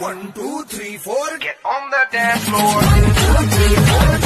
1 2 3 4 Get on the dance floor. 1 2 3 4